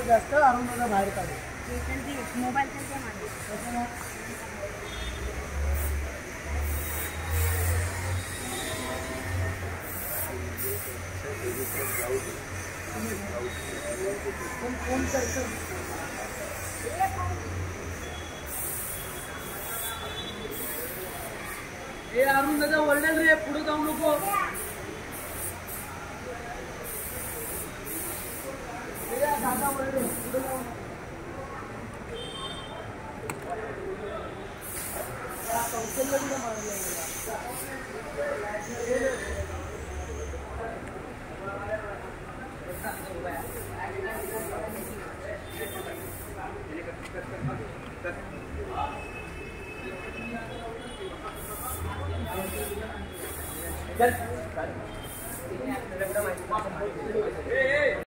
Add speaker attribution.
Speaker 1: जास्त अरुणाला बाहेर काढू.
Speaker 2: मोबाईल
Speaker 1: फोन करतो. हे अरुण दादा ओरडेल रे, पुढे जाऊ नको. दादा ओरडे, पुढे जाऊ नको. कौशल्य मारलं चल